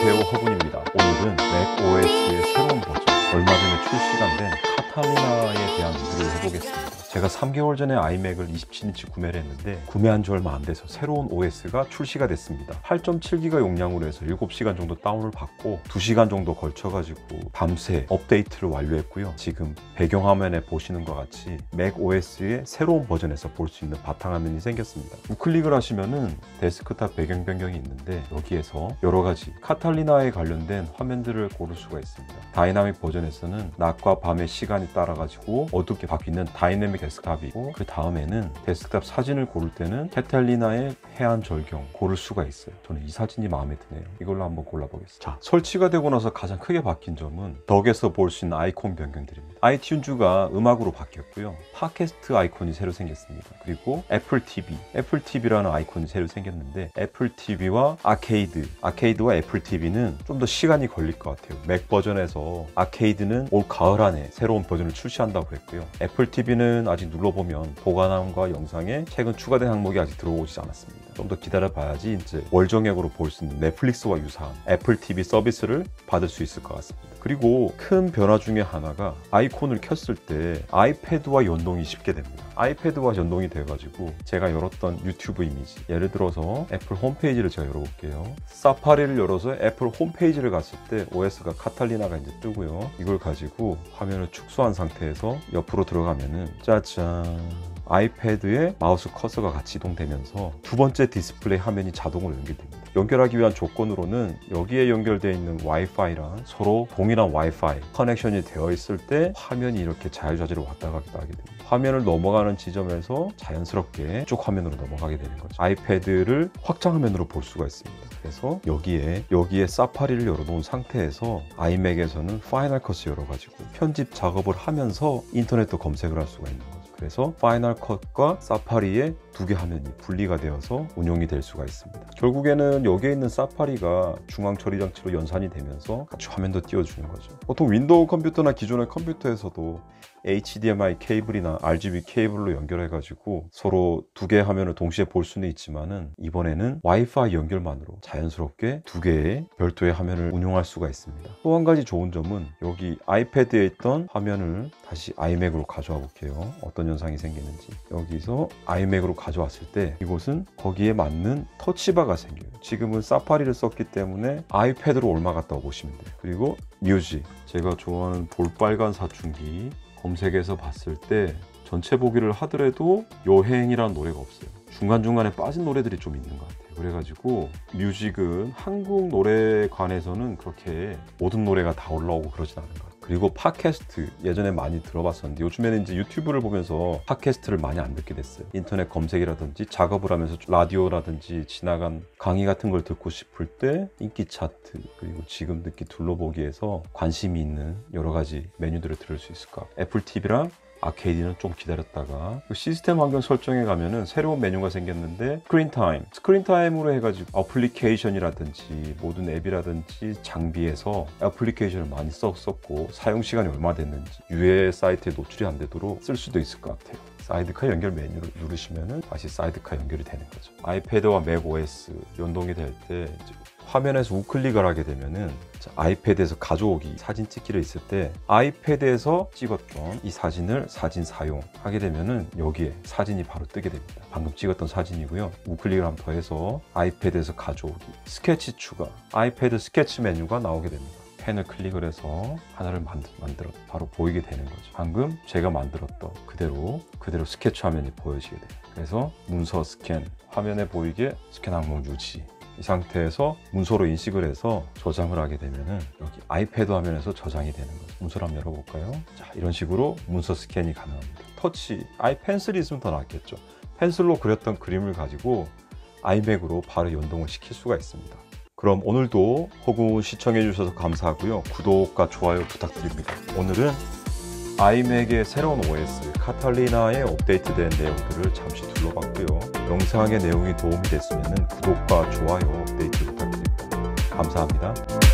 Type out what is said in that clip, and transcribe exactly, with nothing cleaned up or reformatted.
안녕하세요, 허군입니다. 오늘은 맥오에스의 새로운 버전, 얼마 전에 출시가 된 카탈리나에 대한 리뷰를 해보겠습니다. 제가 삼 개월 전에 아이맥을 이십칠 인치 구매를 했는데 구매한 지 얼마 안 돼서 새로운 오에스가 출시가 됐습니다. 팔 점 칠 기가 용량으로 해서 일곱 시간 정도 다운을 받고 두 시간 정도 걸쳐가지고 밤새 업데이트를 완료했고요. 지금 배경화면에 보시는 것 같이 맥오에스의 새로운 버전에서 볼 수 있는 바탕화면이 생겼습니다. 우클릭을 하시면은 데스크탑 배경 변경이 있는데 여기에서 여러가지 카탈리나에 관련된 화면들을 고를 수가 있습니다. 다이나믹 버전에서는 낮과 밤의 시간이 따라가지고 어둡게 바뀌는 다이내믹 데스크탑이고, 그 다음에는 데스크탑 사진을 고를 때는 카탈리나의 해안 절경 고를 수가 있어요. 저는 이 사진이 마음에 드네요. 이걸로 한번 골라보겠습니다. 자, 설치가 되고 나서 가장 크게 바뀐 점은 덕에서 볼 수 있는 아이콘 변경들입니다. 아이튠즈가 음악으로 바뀌었고요. 팟캐스트 아이콘이 새로 생겼습니다. 그리고 애플 티비, 애플 티비라는 아이콘이 새로 생겼는데 애플 티비와 아케이드, 아케이드와 애플 티비는 좀 더 시간이 걸릴 것 같아요. 맥 버전에서 아케이드는 올 가을 안에 새로운 버전을 출시한다고 했고요. 애플 티비는 아직 눌러보면 보관함과 영상에 최근 추가된 항목이 아직 들어오지 않았습니다. 좀 더 기다려 봐야지 이제 월정액으로 볼 수 있는 넷플릭스와 유사한 애플 티비 서비스를 받을 수 있을 것 같습니다. 그리고 큰 변화 중에 하나가 아이콘을 켰을 때 아이패드와 연동이 쉽게 됩니다. 아이패드와 연동이 돼가지고 제가 열었던 유튜브 이미지, 예를 들어서 애플 홈페이지를 제가 열어볼게요. 사파리를 열어서 애플 홈페이지를 갔을 때 오에스가 카탈리나가 이제 뜨고요. 이걸 가지고 화면을 축소한 상태에서 옆으로 들어가면은 짜잔, 아이패드에 마우스 커서가 같이 이동되면서 두 번째 디스플레이 화면이 자동으로 연결됩니다. 연결하기 위한 조건으로는 여기에 연결되어 있는 와이파이랑 서로 동일한 와이파이 커넥션이 되어 있을 때 화면이 이렇게 자유자재로 왔다 가기도 하게 됩니다. 화면을 넘어가는 지점에서 자연스럽게 이쪽 화면으로 넘어가게 되는 거죠. 아이패드를 확장 화면으로 볼 수가 있습니다. 그래서 여기에 여기에 사파리를 열어놓은 상태에서 아이맥에서는 파이널 컷을 열어가지고 편집 작업을 하면서 인터넷도 검색을 할 수가 있는 거죠. 그래서 파이널 컷과 사파리의 두 개 화면이 분리가 되어서 운용이 될 수가 있습니다. 결국에는 여기에 있는 사파리가 중앙 처리 장치로 연산이 되면서 같이 화면도 띄워주는 거죠. 보통 윈도우 컴퓨터나 기존의 컴퓨터에서도 에이치디엠아이 케이블이나 알지비 케이블로 연결해가지고 서로 두 개의 화면을 동시에 볼 수는 있지만은 이번에는 와이파이 연결만으로 자연스럽게 두 개의 별도의 화면을 운용할 수가 있습니다. 또 한 가지 좋은 점은 여기 아이패드에 있던 화면을 다시 아이맥으로 가져와 볼게요. 어떤 현상이 생기는지. 여기서 아이맥으로 가져왔을 때 이곳은 거기에 맞는 터치바가 생겨요. 지금은 사파리를 썼기 때문에 아이패드로 옮아갔다고 보시면 돼요. 그리고 뮤직, 제가 좋아하는 볼빨간 사춘기 검색해서 봤을 때 전체 보기를 하더라도 여행이라는 노래가 없어요. 중간중간에 빠진 노래들이 좀 있는 것 같아요. 그래가지고 뮤직은 한국 노래관에서는 그렇게 모든 노래가 다 올라오고 그러진 않은 것 같아요. 그리고 팟캐스트 예전에 많이 들어봤었는데 요즘에는 이제 유튜브를 보면서 팟캐스트를 많이 안 듣게 됐어요. 인터넷 검색이라든지 작업을 하면서 라디오라든지 지나간 강의 같은 걸 듣고 싶을 때 인기 차트, 그리고 지금 듣기 둘러보기에서 관심이 있는 여러 가지 메뉴들을 들을 수 있을 것 같아요. 애플 티비랑 아케이드는 좀 기다렸다가 시스템 환경 설정에 가면은 새로운 메뉴가 생겼는데 스크린 타임, 스크린 타임으로 해가지고 어플리케이션이라든지 모든 앱이라든지 장비에서 애플리케이션을 많이 썼었고 사용 시간이 얼마 됐는지 유해 사이트에 노출이 안 되도록 쓸 수도 있을 것 같아요. 사이드카 연결 메뉴를 누르시면은 다시 사이드카 연결이 되는 거죠. 아이패드와 맥오에스 연동이 될 때 화면에서 우클릭을 하게 되면은 아이패드에서 가져오기 사진 찍기를 있을 때 아이패드에서 찍었던 이 사진을 사진 사용하게 되면은 여기에 사진이 바로 뜨게 됩니다. 방금 찍었던 사진이고요. 우클릭을 한번 더 해서 아이패드에서 가져오기, 스케치 추가, 아이패드 스케치 메뉴가 나오게 됩니다. 펜을 클릭을 해서 하나를 만들, 만들어 바로 보이게 되는 거죠. 방금 제가 만들었던 그대로 그대로 스케치 화면이 보여지게 돼요. 그래서 문서 스캔, 화면에 보이게 스캔 항목 유지. 이 상태에서 문서로 인식을 해서 저장을 하게 되면은 여기 아이패드 화면에서 저장이 되는 거죠. 문서를 한번 열어볼까요? 자, 이런 식으로 문서 스캔이 가능합니다. 터치, 아이 펜슬이 있으면 더 낫겠죠. 펜슬로 그렸던 그림을 가지고 아이맥으로 바로 연동을 시킬 수가 있습니다. 그럼 오늘도 허군 시청해 주셔서 감사하고요. 구독과 좋아요 부탁드립니다. 오늘은 아이맥의 새로운 오에스 카탈리나에 업데이트된 내용들을 잠시 둘러봤고요. 영상의 내용이 도움이 됐으면 구독과 좋아요 업데이트 부탁드립니다. 감사합니다.